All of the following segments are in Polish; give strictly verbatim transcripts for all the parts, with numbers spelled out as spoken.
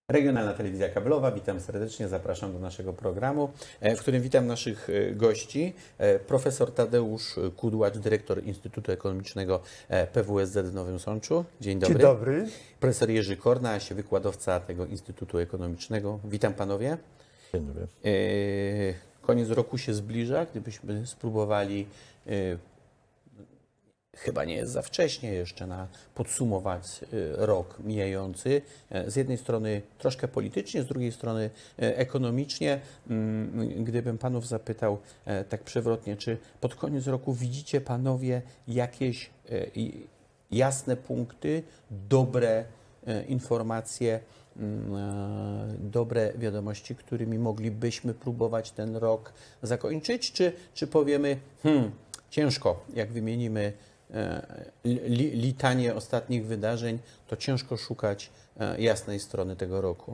Regionalna Telewizja Kablowa, witam serdecznie, zapraszam do naszego programu, w którym witam naszych gości. Profesor Tadeusz Kudłacz, dyrektor Instytutu Ekonomicznego P W S Z w Nowym Sączu. Dzień dobry. Dzień dobry. Profesor Jerzy Kornaś, wykładowca tego Instytutu Ekonomicznego. Witam panowie. Dzień dobry. Koniec roku się zbliża, gdybyśmy spróbowali, chyba nie jest za wcześnie jeszcze na podsumować rok mijający. Z jednej strony troszkę politycznie, z drugiej strony ekonomicznie. Gdybym panów zapytał tak przewrotnie, czy pod koniec roku widzicie panowie jakieś jasne punkty, dobre informacje, dobre wiadomości, którymi moglibyśmy próbować ten rok zakończyć, czy, czy powiemy, hmm, ciężko, jak wymienimy li, litanię ostatnich wydarzeń, to ciężko szukać jasnej strony tego roku?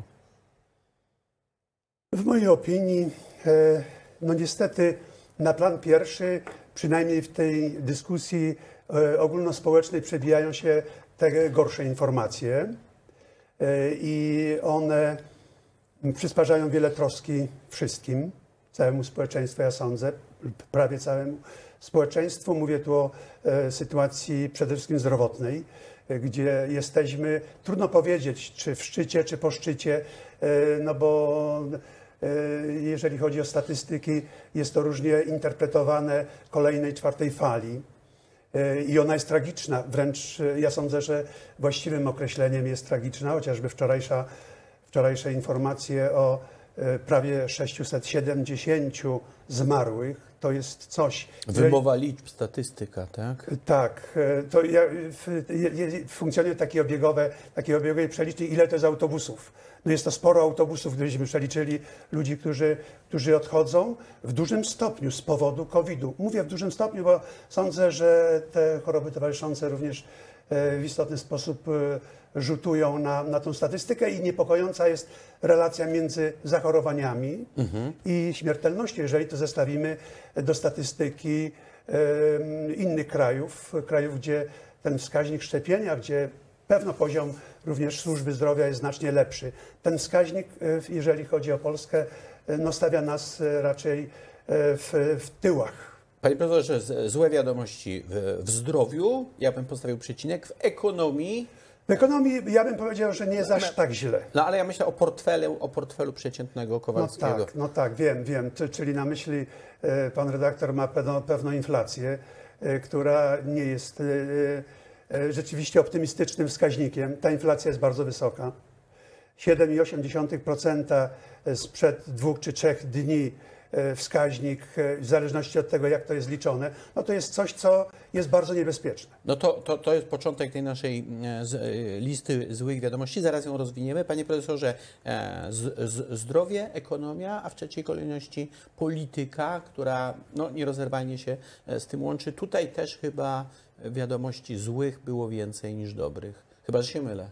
W mojej opinii, no niestety na plan pierwszy, przynajmniej w tej dyskusji ogólnospołecznej, przebijają się te gorsze informacje i one przysparzają wiele troski wszystkim, całemu społeczeństwu, ja sądzę, prawie całemu społeczeństwu. Mówię tu o e, sytuacji przede wszystkim zdrowotnej, e, gdzie jesteśmy, trudno powiedzieć, czy w szczycie, czy po szczycie, e, no bo e, jeżeli chodzi o statystyki, jest to różnie interpretowane kolejnej, czwartej fali. E, I ona jest tragiczna, wręcz e, ja sądzę, że właściwym określeniem jest tragiczna, chociażby wczorajsza, wczorajsze informacje o e, prawie sześciuset siedemdziesięciu zmarłych. To jest coś. Wymowa liczb, statystyka, tak? Tak. To ja, funkcjonuje takie obiegowe, takie obiegowe przelicznik, ile to jest autobusów. No jest to sporo autobusów, gdybyśmy przeliczyli ludzi, którzy, którzy odchodzą w dużym stopniu z powodu kowida. Mówię w dużym stopniu, bo sądzę, że te choroby towarzyszące również w istotny sposób rzutują na, na tą statystykę i niepokojąca jest relacja między zachorowaniami mhm. i śmiertelnością, jeżeli to zestawimy do statystyki e, innych krajów, krajów, gdzie ten wskaźnik szczepienia, gdzie pewno poziom również służby zdrowia jest znacznie lepszy. Ten wskaźnik, jeżeli chodzi o Polskę, no stawia nas raczej w, w tyłach. Panie profesorze, złe wiadomości w, w zdrowiu, ja bym postawił przecinek, w ekonomii. W ekonomii ja bym powiedział, że nie jest aż tak źle. No ale ja myślę o portfelu, o portfelu przeciętnego Kowalskiego. No tak, no tak, wiem, wiem. Czyli na myśli pan redaktor ma pewną, pewną inflację, która nie jest rzeczywiście optymistycznym wskaźnikiem. Ta inflacja jest bardzo wysoka. siedem przecinek osiem procent sprzed dwóch czy trzech dni wskaźnik, w zależności od tego, jak to jest liczone, no to jest coś, co jest bardzo niebezpieczne. No to, to, to jest początek tej naszej listy złych wiadomości. Zaraz ją rozwiniemy. Panie profesorze, z, z, zdrowie, ekonomia, a w trzeciej kolejności polityka, która no, nierozerwalnie się z tym łączy. Tutaj też chyba wiadomości złych było więcej niż dobrych. Chyba, że się mylę.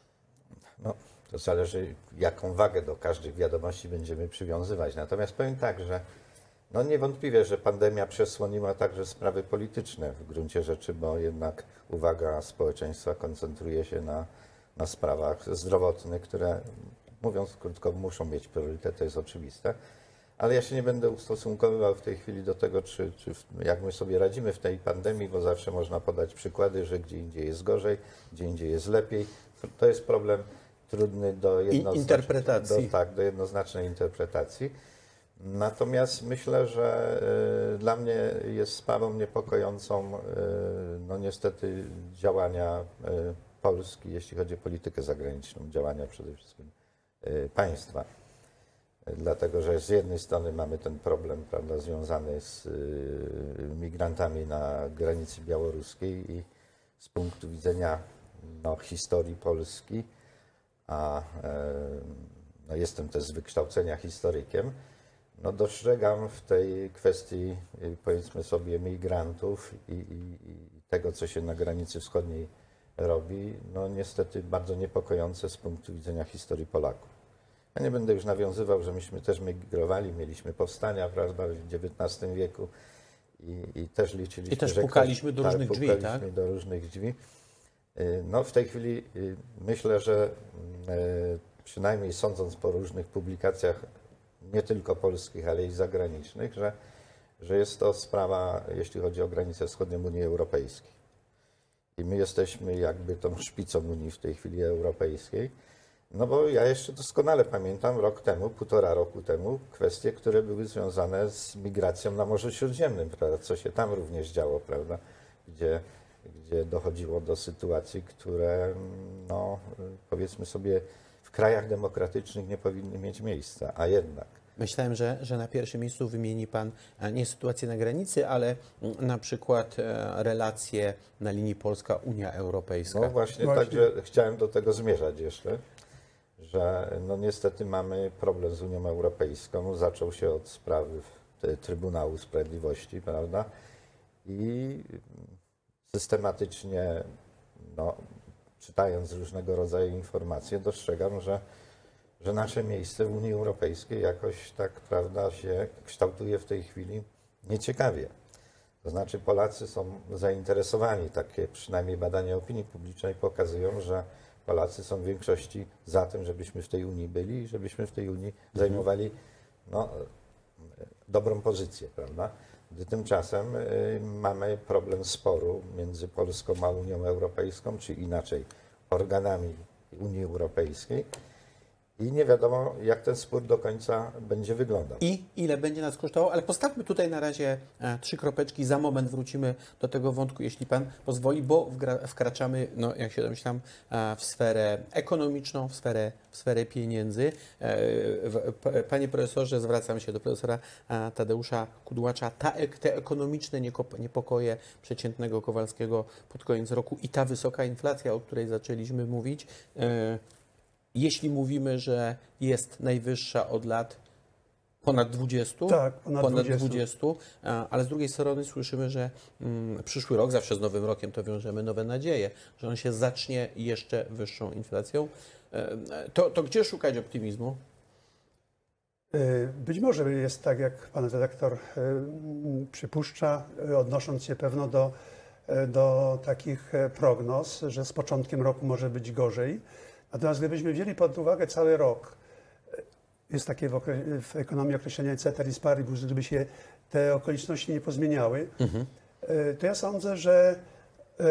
No. To zależy, jaką wagę do każdych wiadomości będziemy przywiązywać. Natomiast powiem tak, że no niewątpliwie, że pandemia przesłoniła także sprawy polityczne w gruncie rzeczy, bo jednak uwaga społeczeństwa koncentruje się na, na sprawach zdrowotnych, które, mówiąc krótko, muszą mieć priorytet, to jest oczywiste. Ale ja się nie będę ustosunkowywał w tej chwili do tego, czy, czy jak my sobie radzimy w tej pandemii, bo zawsze można podać przykłady, że gdzie indziej jest gorzej, gdzie indziej jest lepiej. To jest problem trudny do, interpretacji. Do, tak, do jednoznacznej interpretacji. Natomiast myślę, że y, dla mnie jest sprawą niepokojącą y, no niestety działania y, Polski, jeśli chodzi o politykę zagraniczną, działania przede wszystkim y, państwa. Y, dlatego, że z jednej strony mamy ten problem, prawda, związany z y, migrantami na granicy białoruskiej i z punktu widzenia no, historii Polski, a no, jestem też z wykształcenia historykiem, no dostrzegam w tej kwestii, powiedzmy sobie, migrantów i, i, i tego, co się na granicy wschodniej robi, no niestety bardzo niepokojące z punktu widzenia historii Polaków. Ja nie będę już nawiązywał, że myśmy też migrowali, mieliśmy powstania, prawda, w dziewiętnastym wieku i, i też liczyliśmy, I też że pukaliśmy ktoś, do różnych tak, drzwi, pukaliśmy tak? do różnych drzwi. No w tej chwili myślę, że przynajmniej sądząc po różnych publikacjach, nie tylko polskich, ale i zagranicznych, że, że jest to sprawa, jeśli chodzi o granicę wschodnią Unii Europejskiej. I my jesteśmy jakby tą szpicą Unii w tej chwili europejskiej. No bo ja jeszcze doskonale pamiętam rok temu, półtora roku temu, kwestie, które były związane z migracją na Morzu Śródziemnym, prawda? Co się tam również działo, prawda? Gdzie, gdzie dochodziło do sytuacji, które, no, powiedzmy sobie, w krajach demokratycznych nie powinny mieć miejsca, a jednak. Myślałem, że, że na pierwszym miejscu wymieni Pan nie sytuację na granicy, ale na przykład relacje na linii Polska-Unia Europejska. No właśnie, Właśnie. także chciałem do tego zmierzać jeszcze, że no niestety mamy problem z Unią Europejską. Zaczął się od sprawy Trybunału Sprawiedliwości, prawda? I systematycznie, no, czytając różnego rodzaju informacje, dostrzegam, że że nasze miejsce w Unii Europejskiej jakoś tak, prawda, się kształtuje w tej chwili nieciekawie. To znaczy Polacy są zainteresowani, takie przynajmniej badania opinii publicznej pokazują, że Polacy są w większości za tym, żebyśmy w tej Unii byli i żebyśmy w tej Unii zajmowali, no, dobrą pozycję, prawda? Gdy tymczasem y, mamy problem sporu między Polską a Unią Europejską, czy inaczej organami Unii Europejskiej. I nie wiadomo, jak ten spór do końca będzie wyglądał. I ile będzie nas kosztowało, ale postawmy tutaj na razie e, trzy kropeczki. Za moment wrócimy do tego wątku, jeśli Pan pozwoli, bo wgra, wkraczamy, no, jak się domyślam, e, w sferę ekonomiczną, w sferę, w sferę pieniędzy. E, w, p, panie profesorze, zwracam się do profesora e, Tadeusza Kudłacza. Ta, te ekonomiczne niekop, niepokoje przeciętnego Kowalskiego pod koniec roku i ta wysoka inflacja, o której zaczęliśmy mówić, e, jeśli mówimy, że jest najwyższa od lat ponad dwudziestu, Tak, ponad ponad dwudziestu. dwudziestu, ale z drugiej strony słyszymy, że mm, przyszły rok, zawsze z Nowym Rokiem to wiążemy nowe nadzieje, że on się zacznie jeszcze wyższą inflacją. E, To, to gdzie szukać optymizmu? Y, Być może jest tak, jak pan redaktor y, przypuszcza, y, odnosząc się pewno do, y, do takich y, prognoz, że z początkiem roku może być gorzej. Natomiast gdybyśmy wzięli pod uwagę cały rok, jest takie w, okre- w ekonomii określenie ceteris paribus, żeby się te okoliczności nie pozmieniały, Mhm. y, to ja sądzę, że y,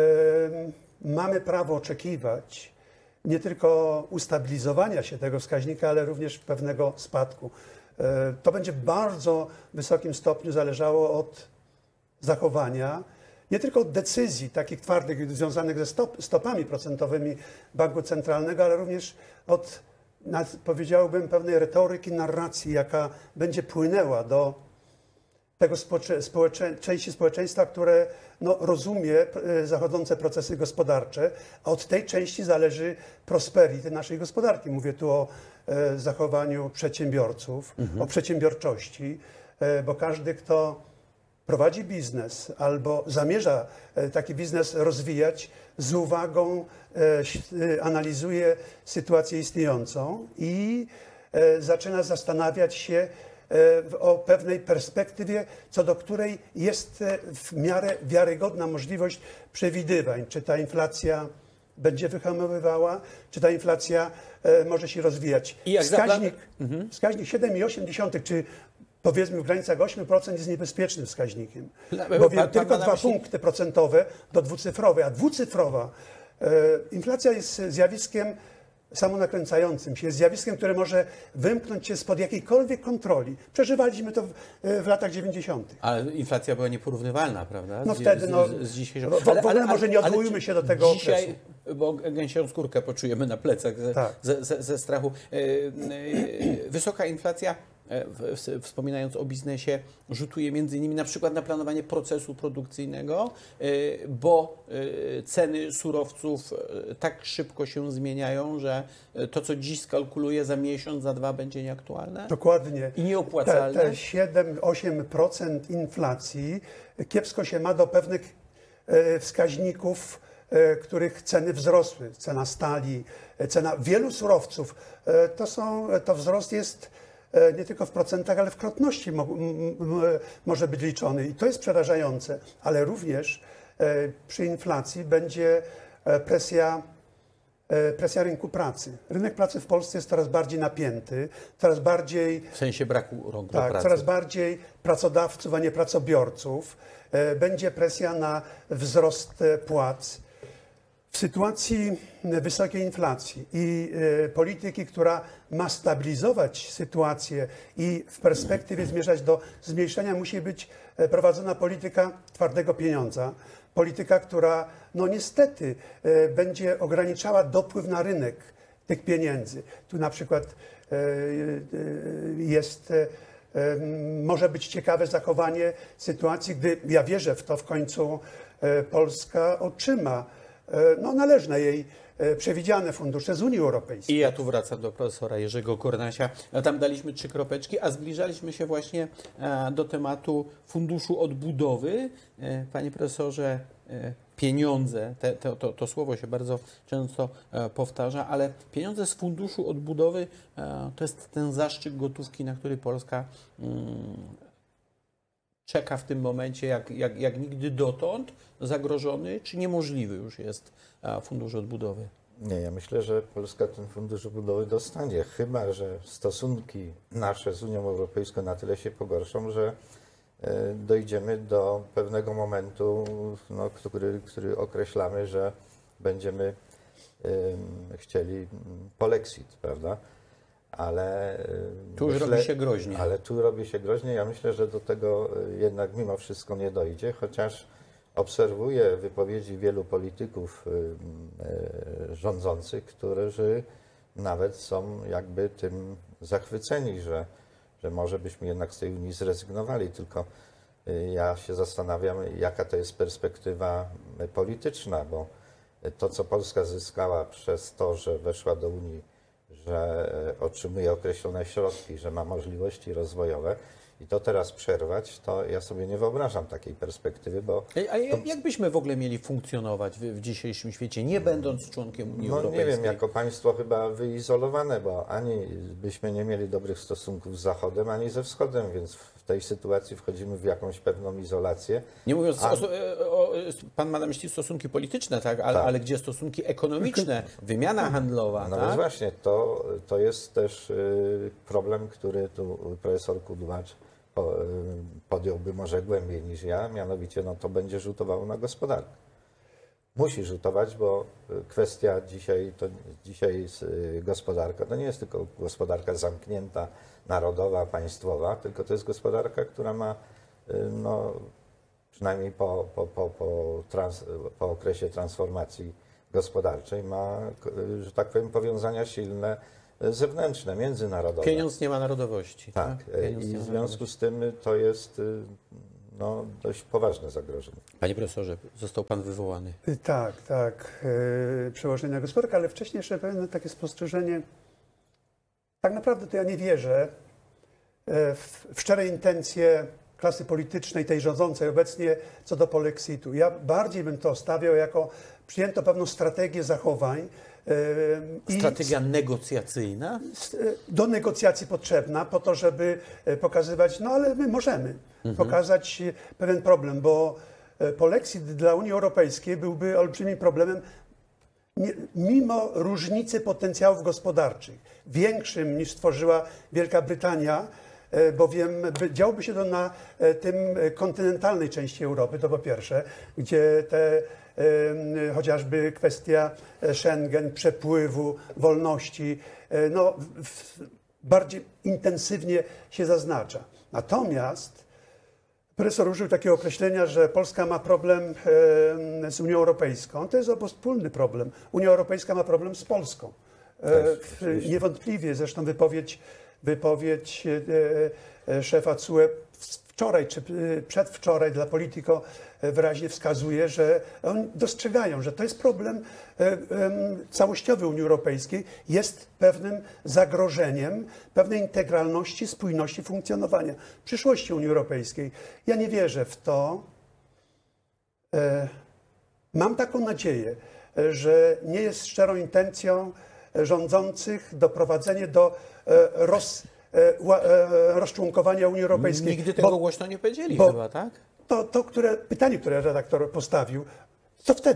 mamy prawo oczekiwać nie tylko ustabilizowania się tego wskaźnika, ale również pewnego spadku. Y, To będzie w bardzo wysokim stopniu zależało od zachowania, nie tylko od decyzji takich twardych związanych ze stop, stopami procentowymi Banku Centralnego, ale również od, nad- powiedziałbym, pewnej retoryki, narracji, jaka będzie płynęła do tego społecze, społecze, części społeczeństwa, które no, rozumie e, zachodzące procesy gospodarcze, a od tej części zależy prosperity naszej gospodarki. Mówię tu o e, zachowaniu przedsiębiorców, o przedsiębiorczości, e, bo każdy, kto prowadzi biznes albo zamierza e, taki biznes rozwijać, z uwagą e, ś- e, analizuje sytuację istniejącą i e, zaczyna zastanawiać się e, w- o pewnej perspektywie, co do której jest e, w miarę wiarygodna możliwość przewidywań. Czy ta inflacja będzie wyhamowywała, czy ta inflacja e, może się rozwijać. I jak Wskaźnik, zapla- wskaźnik siedem przecinek osiem dziesiątych, czy powiedzmy w granicach osiem procent jest niebezpiecznym wskaźnikiem, Dla- bowiem pan- pan tylko ma na dwa myśli- punkty procentowe do dwucyfrowej, a dwucyfrowa e, inflacja jest zjawiskiem samonakręcającym się, jest zjawiskiem, które może wymknąć się spod jakiejkolwiek kontroli. Przeżywaliśmy to w, w latach dziewięćdziesiątych. Ale inflacja była nieporównywalna, prawda? No Z- wtedy, z, no, z, z dzisiejszą. w- w ogóle może nie odwołujmy czy się do tego dzisiaj, bo gęsią skórkę poczujemy na plecach ze, Tak. ze, ze, ze strachu. E, e, Wysoka inflacja, e, w- w- wspominając o biznesie, rzutuje między innymi na przykład na planowanie procesu produkcyjnego, e, bo e, ceny surowców e, tak szybko się zmieniają, że e, to, co dziś skalkuluje za miesiąc, za dwa będzie nieaktualne Dokładnie. i Te, nieopłacalne. te siedem do ośmiu procent inflacji kiepsko się ma do pewnych e, wskaźników, e, których ceny wzrosły. Cena stali, e, cena wielu surowców. E, to, są, to wzrost jest e, nie tylko w procentach, ale w krotności mo, m, m, może być liczony. I to jest przerażające. Ale również e, przy inflacji będzie e, presja e, presja rynku pracy. Rynek pracy w Polsce jest coraz bardziej napięty, coraz bardziej, W sensie braku rąk do tak, pracy. coraz bardziej pracodawców, a nie pracobiorców. E, Będzie presja na wzrost e, płac. W sytuacji wysokiej inflacji i e, polityki, która ma stabilizować sytuację i w perspektywie zmierzać do zmniejszenia, musi być e, prowadzona polityka twardego pieniądza. Polityka, która no niestety e, będzie ograniczała dopływ na rynek tych pieniędzy. Tu na przykład e, e, jest, e, e, może być ciekawe zachowanie sytuacji, gdy ja wierzę w to w końcu e, Polska otrzyma no, należne jej przewidziane fundusze z Unii Europejskiej. I ja tu wracam do profesora Jerzego Kornasia. No, tam daliśmy trzy kropeczki, a zbliżaliśmy się właśnie e, do tematu Funduszu Odbudowy. E, Panie profesorze, e, pieniądze, te, to, to, to słowo się bardzo często e, powtarza, ale pieniądze z Funduszu Odbudowy e, to jest ten zastrzyk gotówki, na który Polska mm, czeka w tym momencie jak, jak, jak nigdy dotąd, zagrożony czy niemożliwy już jest a, Fundusz Odbudowy? Nie, ja myślę, że Polska ten fundusz odbudowy dostanie, chyba że stosunki nasze z Unią Europejską na tyle się pogorszą, że e, dojdziemy do pewnego momentu, no, który, który określamy, że będziemy e, chcieli polexit, prawda? Ale e, Tu już myślę, robi się groźnie. Ale tu robi się groźnie. Ja myślę, że do tego jednak mimo wszystko nie dojdzie, chociaż obserwuję wypowiedzi wielu polityków e, rządzących, którzy nawet są jakby tym zachwyceni, że, że może byśmy jednak z tej Unii zrezygnowali. Tylko e, ja się zastanawiam, jaka to jest perspektywa polityczna, bo to, co Polska zyskała przez to, że weszła do Unii, że otrzymuje określone środki, że ma możliwości rozwojowe i to teraz przerwać, to ja sobie nie wyobrażam takiej perspektywy, bo... A jak byśmy w ogóle mieli funkcjonować w, w dzisiejszym świecie, nie będąc członkiem Unii No Europejskiej? nie wiem, jako państwo chyba wyizolowane, bo ani byśmy nie mieli dobrych stosunków z Zachodem, ani ze Wschodem, więc w tej sytuacji wchodzimy w jakąś pewną izolację. Nie mówiąc, A- o, o, o, pan ma na myśli stosunki polityczne, tak? Ale, Tak. ale gdzie stosunki ekonomiczne, wymiana handlowa, No tak? więc właśnie, to, to jest też y, problem, który tu profesor Kudłacz po, y, podjąłby może głębiej niż ja, mianowicie no, to będzie rzutowało na gospodarkę. Musi rzutować, bo y, kwestia dzisiaj, to dzisiaj jest, y, gospodarka to nie jest tylko gospodarka zamknięta, narodowa, państwowa, tylko to jest gospodarka, która ma y, no, przynajmniej po, po, po, po, trans, po okresie transformacji gospodarczej ma, że tak powiem, powiązania silne zewnętrzne, międzynarodowe. Pieniądz nie ma narodowości. Tak, Pieniądz nie i ma w związku z tym to jest no, dość poważne zagrożenie. Panie profesorze, został pan wywołany. Tak, tak, e, przełożenie na gospodarkę, ale wcześniej jeszcze pewne takie spostrzeżenie. Tak naprawdę to ja nie wierzę e, w, w szczere intencje klasy politycznej, tej rządzącej obecnie co do polexitu. Ja bardziej bym to stawiał jako przyjęto pewną strategię zachowań. e, i Strategia negocjacyjna? s- e, do negocjacji potrzebna po to, żeby e, pokazywać, no ale my możemy pokazać e, pewien problem, bo e, polexit dla Unii Europejskiej byłby olbrzymim problemem, nie, mimo różnicy potencjałów gospodarczych, większym niż stworzyła Wielka Brytania, e, bowiem by- działoby się to na e, tym e, kontynentalnej części Europy, to po pierwsze, gdzie te e, chociażby kwestia e, Schengen, przepływu, wolności, e, no, w, w, bardziej intensywnie się zaznacza. Natomiast profesor użył takiego określenia, że Polska ma problem e, z Unią Europejską. To jest obopólny problem. Unia Europejska ma problem z Polską. E, Też, w- oczywiście. niewątpliwie, zresztą wypowiedź, wypowiedź e, e, szefa C U E wczoraj czy e, przedwczoraj dla Politico e, wyraźnie wskazuje, że oni dostrzegają, że to jest problem e, em, całościowy Unii Europejskiej, jest pewnym zagrożeniem pewnej integralności, spójności funkcjonowania przyszłości Unii Europejskiej. Ja nie wierzę w to. E, Mam taką nadzieję, e, że nie jest szczerą intencją e, rządzących doprowadzenie do e, roz, e, ła- e, rozczłonkowania Unii Europejskiej. Nigdy tego Bo głośno nie powiedzieli bo- chyba, tak? to, to które, pytanie, które redaktor postawił, co wtedy?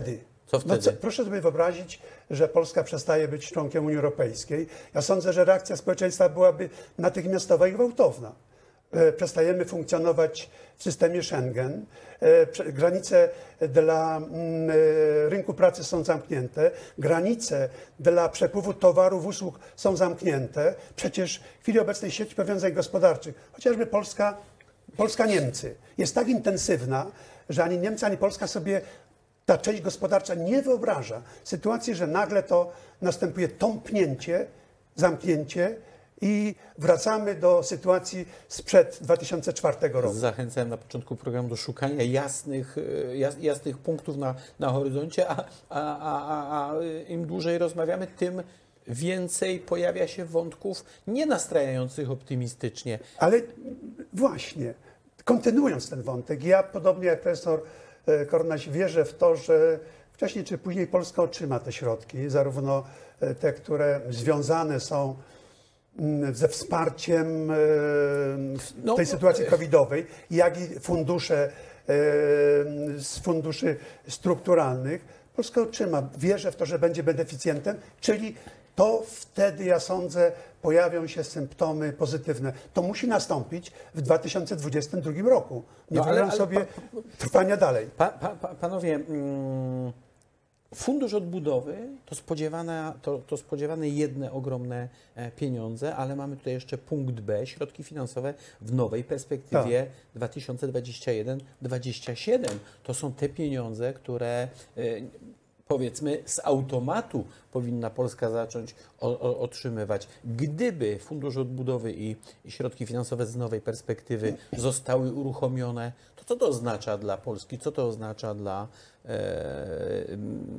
Co No, wtedy? co, proszę sobie wyobrazić, że Polska przestaje być członkiem Unii Europejskiej. Ja sądzę, że reakcja społeczeństwa byłaby natychmiastowa i gwałtowna. E, Przestajemy funkcjonować w systemie Schengen. E, prze- Granice dla mm, e, rynku pracy są zamknięte. Granice dla przepływu towarów, usług są zamknięte. Przecież w chwili obecnej sieć powiązań gospodarczych, chociażby Polska, Polska-Niemcy, jest tak intensywna, że ani Niemcy, ani Polska sobie ta część gospodarcza nie wyobraża sytuacji, że nagle to następuje tąpnięcie, zamknięcie i wracamy do sytuacji sprzed dwa tysiące czwartego roku. Zachęcałem na początku programu do szukania jasnych, e, jas, jasnych punktów na, na horyzoncie, a, a, a, a, a im dłużej rozmawiamy, tym więcej pojawia się wątków nie nastrajających optymistycznie. Ale właśnie, kontynuując ten wątek, ja podobnie jak profesor e, Kornaś wierzę w to, że wcześniej czy później Polska otrzyma te środki, zarówno e, te, które związane są mm, ze wsparciem e, w No, tej sytuacji e, covidowej, jak i fundusze e, z funduszy strukturalnych. Polska otrzyma. Wierzę w to, że będzie beneficjentem, czyli to wtedy, ja sądzę, pojawią się symptomy pozytywne. To musi nastąpić w dwa tysiące dwudziestym drugim roku. Nie No, ale- wyobrażam ale sobie trwania dalej. Pa, pa, pa, panowie, mm, Fundusz Odbudowy to spodziewane, to, to spodziewane jedne ogromne e, pieniądze, ale mamy tutaj jeszcze punkt B, środki finansowe w nowej perspektywie dwa tysiące dwudziesty pierwszy do dwudziestego siódmego. To są te pieniądze, które e, powiedzmy z automatu powinna Polska zacząć o, o, otrzymywać. Gdyby Fundusz Odbudowy i, i środki finansowe z nowej perspektywy zostały uruchomione, to co to oznacza dla Polski? Co to oznacza dla, e,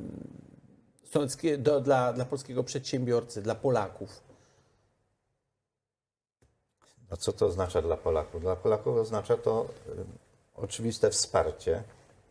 mm, do, dla, dla polskiego przedsiębiorcy, dla Polaków? No co to oznacza dla Polaków? Dla Polaków oznacza to y, oczywiste wsparcie,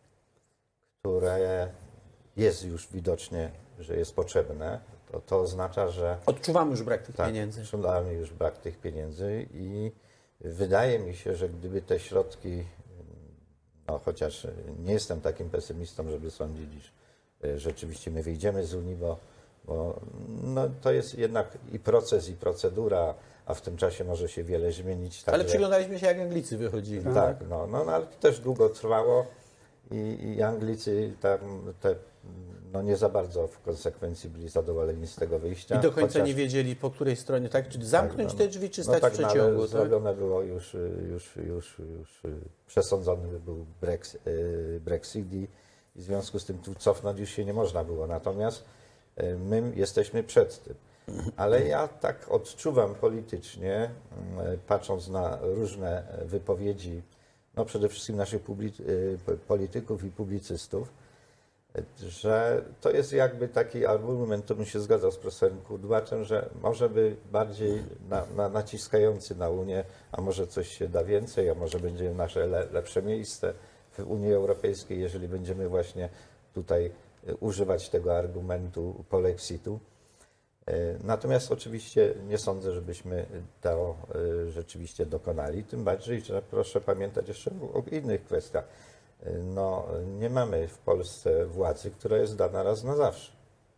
które jest już widocznie, że jest potrzebne. To, to oznacza, że Odczuwamy już brak tych tak, pieniędzy. odczuwamy już brak tych pieniędzy i wydaje mi się, że gdyby te środki, no chociaż nie jestem takim pesymistą, żeby sądzić, iż y, rzeczywiście my wyjdziemy z Unii, bo, bo no, to jest jednak i proces, i procedura, a w tym czasie może się wiele zmienić. Ale także- przyglądaliśmy się, jak Anglicy wychodzili. Tak, no, no, no ale to też długo trwało i, i Anglicy tam te, no nie za bardzo w konsekwencji byli zadowoleni z tego wyjścia. I do końca chociaż- nie wiedzieli, po której stronie, tak? Czy zamknąć tak, no, te drzwi, czy no stać tak, w no, ale przeciągu? tak? zrobione było już, już, już, już przesądzony był Brexit, Brexit i, i w związku z tym tu cofnąć już się nie można było. Natomiast y, my jesteśmy przed tym. Ale ja tak odczuwam politycznie, y, patrząc na różne wypowiedzi, no przede wszystkim naszych publi- y, polityków i publicystów, y, że to jest jakby taki argument, to bym się zgadzał z profesorem Kudłaczem, że może by bardziej na, na, naciskający na Unię, a może coś się da więcej, a może będzie nasze le, lepsze miejsce w Unii Europejskiej, jeżeli będziemy właśnie tutaj y, używać tego argumentu polexitu. Natomiast oczywiście nie sądzę, żebyśmy to y, rzeczywiście dokonali, tym bardziej, że proszę pamiętać jeszcze o innych kwestiach. Y, No, nie mamy w Polsce władzy, która jest dana raz na zawsze.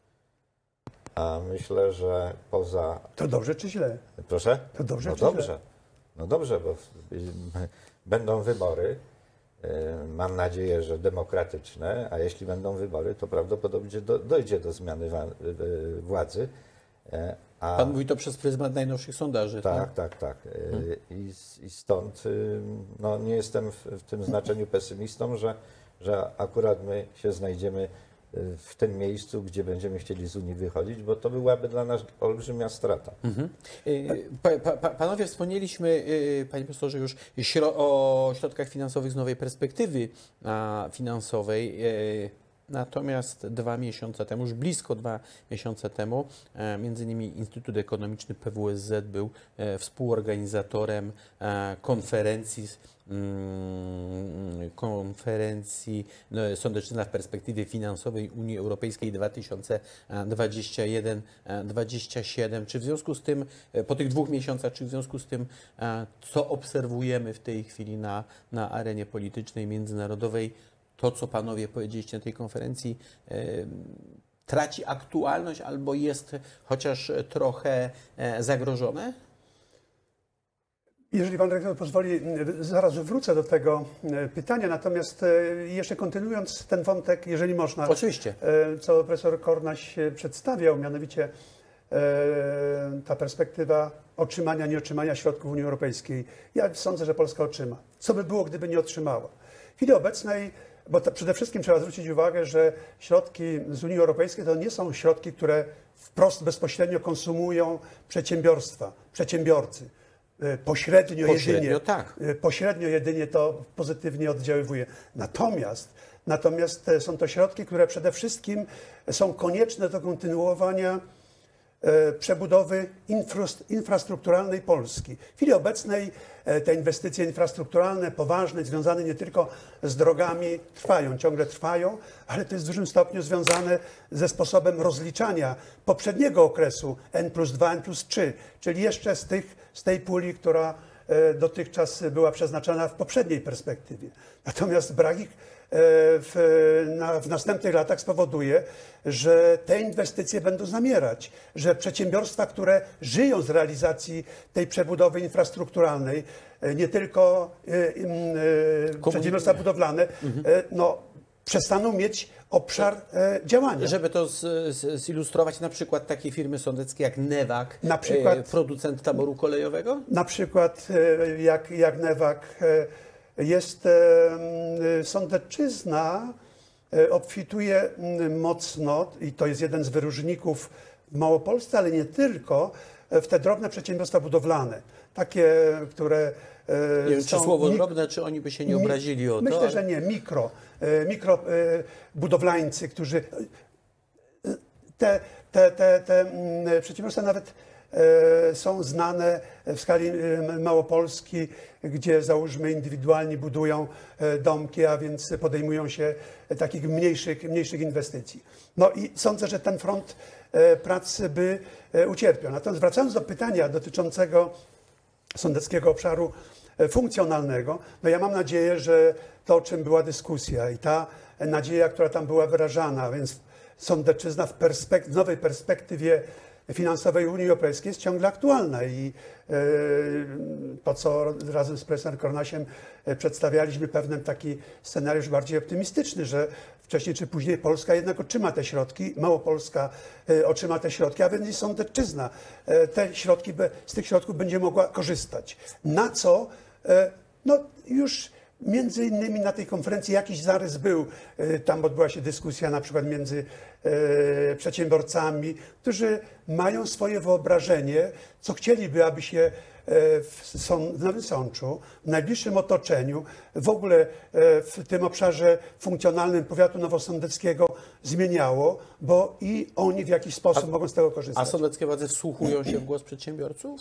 A myślę, że poza... To dobrze czy źle? Proszę? To dobrze No czy źle? dobrze. No dobrze, bo w- y, będą wybory. y, Mam nadzieję, że demokratyczne, a jeśli będą wybory, to prawdopodobnie do, dojdzie do zmiany wa- y, władzy. E, A, Pan mówi to przez pryzmat najnowszych sondaży. tak, tak, tak. Y, I, s- I stąd y, no, nie jestem w, w tym znaczeniu pesymistą, że, że akurat my się znajdziemy y, w tym miejscu, gdzie będziemy chcieli z Unii wychodzić, bo to byłaby dla nas olbrzymia strata. Mhm. Y, Pa, pa, pa- panowie, wspomnieliśmy, y, panie profesorze, już śro- o środkach finansowych z nowej perspektywy a, finansowej. y, Natomiast dwa miesiące temu, już blisko dwa miesiące temu, e, między innymi Instytut Ekonomiczny P W S Z był e, współorganizatorem e, konferencji, z- mm, konferencji no, Sądeczczyzna w perspektywie finansowej Unii Europejskiej dwa tysiące dwudziesty pierwszy do dwudziestego siódmego. Czy w związku z tym, e, po tych dwóch miesiącach, czy w związku z tym, e, co obserwujemy w tej chwili na, na arenie politycznej międzynarodowej, to, co panowie powiedzieliście na tej konferencji, traci aktualność albo jest chociaż trochę zagrożone? Jeżeli pan dyrektor pozwoli, zaraz wrócę do tego pytania, natomiast jeszcze kontynuując ten wątek, jeżeli można. Oczywiście. Co profesor Kornaś przedstawiał, mianowicie ta perspektywa otrzymania, nieotrzymania środków Unii Europejskiej. Ja sądzę, że Polska otrzyma. Co by było, gdyby nie otrzymała? W chwili obecnej, bo to przede wszystkim trzeba zwrócić uwagę, że środki z Unii Europejskiej to nie są środki, które wprost, bezpośrednio konsumują przedsiębiorstwa, przedsiębiorcy. Pośrednio, Pośrednio jedynie, tak. pośrednio jedynie to pozytywnie oddziaływuje. Natomiast, natomiast są to środki, które przede wszystkim są konieczne do kontynuowania przebudowy infrastrukturalnej Polski. W chwili obecnej te inwestycje infrastrukturalne, poważne, związane nie tylko z drogami, trwają, ciągle trwają, ale to jest w dużym stopniu związane ze sposobem rozliczania poprzedniego okresu N plus dwa, N plus trzy, czyli jeszcze z, tych, z tej puli, która dotychczas była przeznaczona w poprzedniej perspektywie. Natomiast brak ich W, na, w następnych latach spowoduje, że te inwestycje będą zamierać, że przedsiębiorstwa, które żyją z realizacji tej przebudowy infrastrukturalnej, nie tylko y, y, przedsiębiorstwa budowlane, mhm. y, no, przestaną mieć obszar y, działania. Żeby to z, z, zilustrować, na przykład takie firmy sądeckie jak Newag, na przykład, y, producent taboru kolejowego? Na przykład y, jak, jak Newag. Y, Jest Sądecczyzna, obfituje mocno i to jest jeden z wyróżników w Małopolsce, ale nie tylko, w te drobne przedsiębiorstwa budowlane. Takie, które nie wiem, są... Czy słowo drobne, czy oni by się nie obrazili o to? Myślę, ale... że nie. Mikro. Mikro budowlańcy, którzy... Te, te, te, te przedsiębiorstwa nawet są znane w skali Małopolski, gdzie załóżmy indywidualnie budują domki, a więc podejmują się takich mniejszych, mniejszych inwestycji. No i sądzę, że ten front pracy by ucierpiał. Natomiast wracając do pytania dotyczącego sądeckiego obszaru funkcjonalnego, no ja mam nadzieję, że to, o czym była dyskusja i ta nadzieja, która tam była wyrażana, więc Sądecczyzna w, perspek- w nowej perspektywie finansowej Unii Europejskiej jest ciągle aktualna i to, co razem z profesorem Kornasiem przedstawialiśmy, pewien taki scenariusz bardziej optymistyczny, że wcześniej czy później Polska jednak otrzyma te środki, Małopolska otrzyma te środki, a więc i Sądecczyzna te środki, z tych środków będzie mogła korzystać. Na co no już między innymi na tej konferencji jakiś zarys był. Tam odbyła się dyskusja na przykład między e, przedsiębiorcami, którzy mają swoje wyobrażenie, co chcieliby, aby się w, Są, w Nowym Sączu, w najbliższym otoczeniu, w ogóle e, w tym obszarze funkcjonalnym powiatu nowosądeckiego zmieniało, bo i oni w jakiś sposób a, mogą z tego korzystać. A sądeckie władze wsłuchują się w głos przedsiębiorców?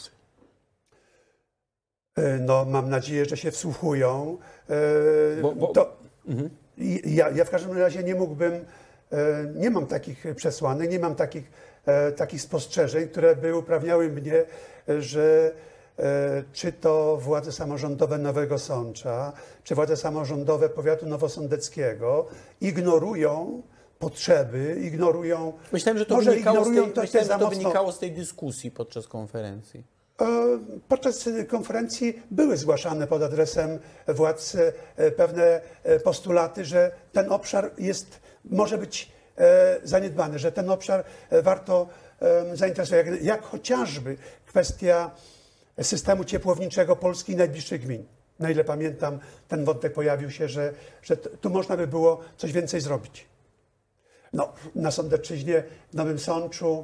No, mam nadzieję, że się wsłuchują. Bo, bo... To, mhm. ja, ja w każdym razie nie mógłbym, nie mam takich przesłanek, nie mam takich, takich spostrzeżeń, które by uprawniały mnie, że czy to władze samorządowe Nowego Sącza, czy władze samorządowe powiatu nowosądeckiego ignorują potrzeby, ignorują... Myślałem, że to, może wynikało, ignorują z tej, to, myślałem, że to mocno... wynikało z tej dyskusji podczas konferencji. Podczas konferencji były zgłaszane pod adresem władz pewne postulaty, że ten obszar jest, może być zaniedbany, że ten obszar warto zainteresować, jak, jak chociażby kwestia systemu ciepłowniczego Polski i najbliższych gmin. Na ile pamiętam, ten wątek pojawił się, że, że tu można by było coś więcej zrobić. No, na Sądecczyźnie, w Nowym Sączu,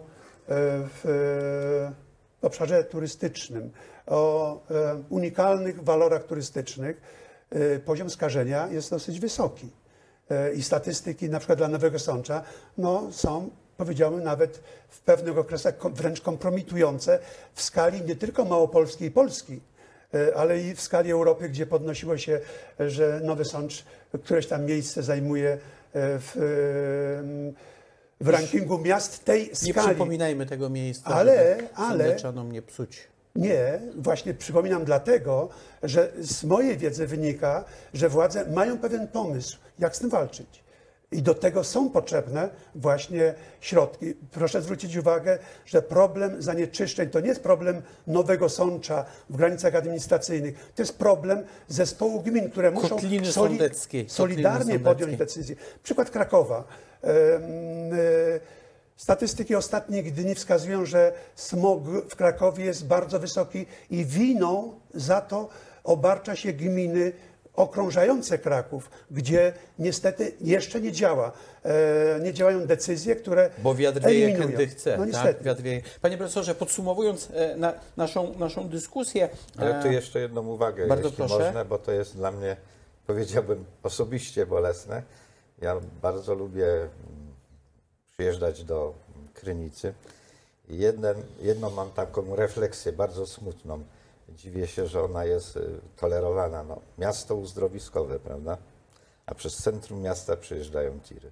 w w obszarze turystycznym, o e, unikalnych walorach turystycznych, e, poziom skażenia jest dosyć wysoki. E, I statystyki na przykład dla Nowego Sącza no, są, powiedziałbym, nawet w pewnych okresach kom, wręcz kompromitujące w skali nie tylko Małopolski i Polski, e, ale i w skali Europy, gdzie podnosiło się, że Nowy Sącz któreś tam miejsce zajmuje w e, w rankingu miast tej skali. Nie przypominajmy tego miejsca, ale, żeby ale sądeczanom nie psuć. Nie, właśnie przypominam dlatego, że z mojej wiedzy wynika, że władze mają pewien pomysł, jak z tym walczyć. I do tego są potrzebne właśnie środki. Proszę zwrócić uwagę, że problem zanieczyszczeń to nie jest problem Nowego Sącza w granicach administracyjnych. To jest problem zespołu gmin, które muszą Kotliny soli sądeckiej. solidarnie Kotliny podjąć sądeckiej. decyzję. Przykład Krakowa. Em, e, Statystyki ostatnich dni wskazują, że smog w Krakowie jest bardzo wysoki i winą za to obarcza się gminy okrążające Kraków, gdzie niestety jeszcze nie działa. E, nie działają decyzje, które Bo wiatr wieje, eliminują. kiedy chce. No tak? niestety. Wiatr wieje. Panie profesorze, podsumowując e, na, naszą, naszą dyskusję. Ale tu e, jeszcze jedną uwagę, bardzo jeśli proszę. można, bo to jest dla mnie, powiedziałbym, osobiście bolesne. Ja bardzo lubię mm, przyjeżdżać do Krynicy i jeden, jedną mam taką refleksję bardzo smutną. Dziwię się, że ona jest y, tolerowana. No, miasto uzdrowiskowe, prawda? A przez centrum miasta przyjeżdżają tiry.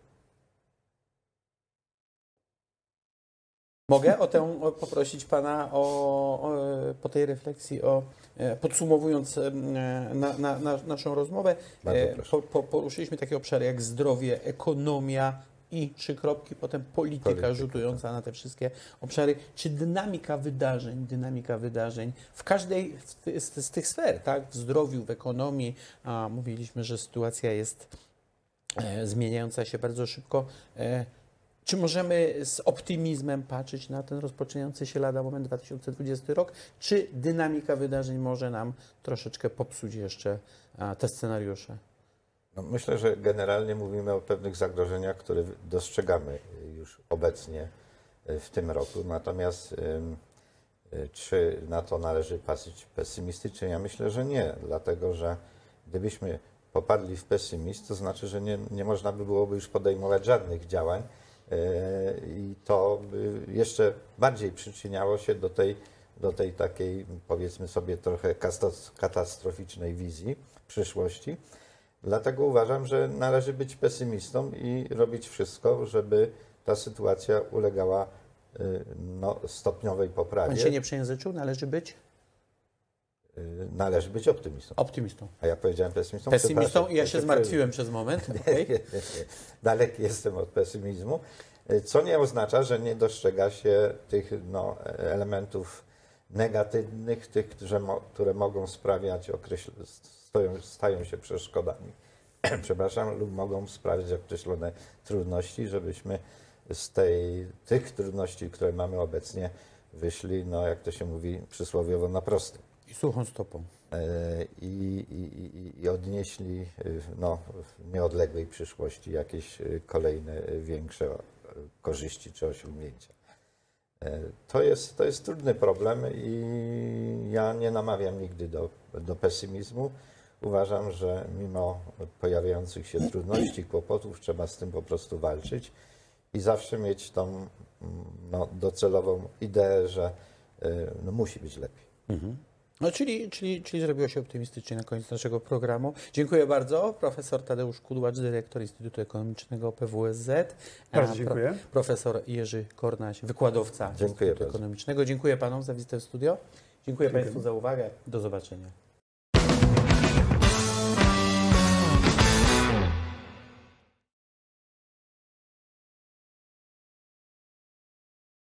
Mogę o tę o, poprosić Pana o, o, po tej refleksji, o, e, podsumowując e, na, na, na, naszą rozmowę, Bardzo e, proszę. po, po, poruszyliśmy takie obszary jak zdrowie, ekonomia i trzy kropki, potem polityka, Polityka, rzutująca na te wszystkie obszary. Czy dynamika wydarzeń, dynamika wydarzeń w każdej z, ty- z, z tych sfer, tak, w zdrowiu, w ekonomii, a mówiliśmy, że sytuacja jest e, zmieniająca się bardzo szybko. E, Czy możemy z optymizmem patrzeć na ten rozpoczynający się lada moment dwa tysiące dwudziesty rok? Czy dynamika wydarzeń może nam troszeczkę popsuć jeszcze a, te scenariusze? No, myślę, że generalnie mówimy o pewnych zagrożeniach, które dostrzegamy już obecnie w tym roku. Natomiast ym, y, czy na to należy patrzeć pesymistycznie? Ja myślę, że nie, dlatego że gdybyśmy popadli w pesymizm, to znaczy, że nie, nie można by byłoby już podejmować żadnych działań y, i to by jeszcze bardziej przyczyniało się do tej, do tej takiej, powiedzmy sobie, trochę kastos- katastroficznej wizji przyszłości. Dlatego uważam, że należy być pesymistą i robić wszystko, żeby ta sytuacja ulegała y, no, stopniowej Pan poprawie. się nie przejęzyczył? Należy być Y, Należy być optymistą. optymistą. A ja powiedziałem pesymistą? Pesymistą Przepraszam, i ja się to zmartwiłem przez moment. Nie, Okay. nie, nie. Daleki jestem od pesymizmu, y, co nie oznacza, że nie dostrzega się tych no, elementów negatywnych, tych, które, mo, które mogą sprawiać, określ- stoją, stają się przeszkodami. Przepraszam, lub mogą sprawiać określone trudności, żebyśmy z tej, tych trudności, które mamy obecnie, wyszli, no jak to się mówi przysłowiowo, na prosty. I suchą stopą. E, I, i, i, i odnieśli y, no, w nieodległej przyszłości jakieś y, kolejne y, większe y, korzyści czy osiągnięcia. E, To jest, to jest trudny problem i ja nie namawiam nigdy do, do pesymizmu. Uważam, że mimo pojawiających się trudności, kłopotów, trzeba z tym po prostu walczyć i zawsze mieć tą mm, no, docelową ideę, że y, no, musi być lepiej. No, czyli, czyli, czyli zrobiło się optymistycznie na koniec naszego programu. Dziękuję bardzo. Profesor Tadeusz Kudłacz, dyrektor Instytutu Ekonomicznego P W S Z. Bardzo A, dziękuję. Profesor Jerzy Kornaś, wykładowca Dziękuję Instytutu bardzo. Ekonomicznego. Dziękuję Panom za wizytę w studio. Dziękuję Dziękuję. Państwu za uwagę. Do zobaczenia.